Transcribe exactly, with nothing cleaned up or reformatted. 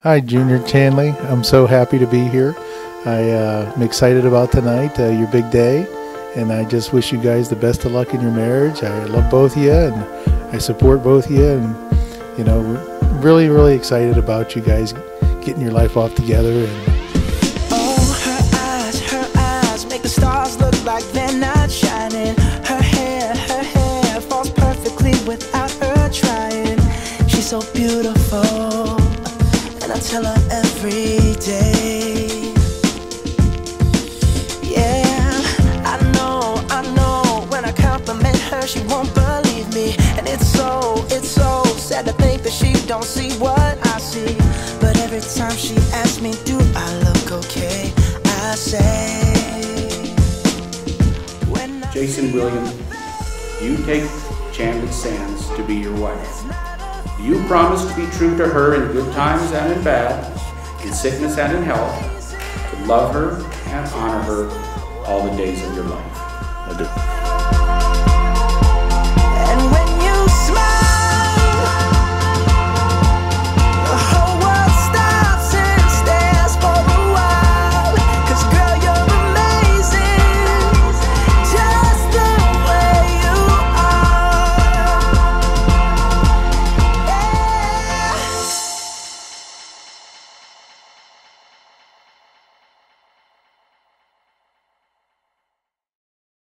Hi, Junior Chanley. I'm so happy to be here. I, uh, I'm excited about tonight, uh, your big day, and I just wish you guys the best of luck in your marriage. I love both of you, and I support both of you, and you know, really, really excited about you guys getting your life off together. And oh, her eyes, her eyes make the stars look like they're not shining. Her hair, her hair falls perfectly without her trying. She's so beautiful, and I tell her every day. Yeah, I know, I know, when I compliment her she won't believe me. And it's so, it's so sad to think that she don't see what I see. But every time she asks me, do I look okay, I say, when I Jason William, you take Chanley Sands to be your wife. Do you promise to be true to her in good times and in bad, in sickness and in health, to love her and honor her all the days of your life? I do.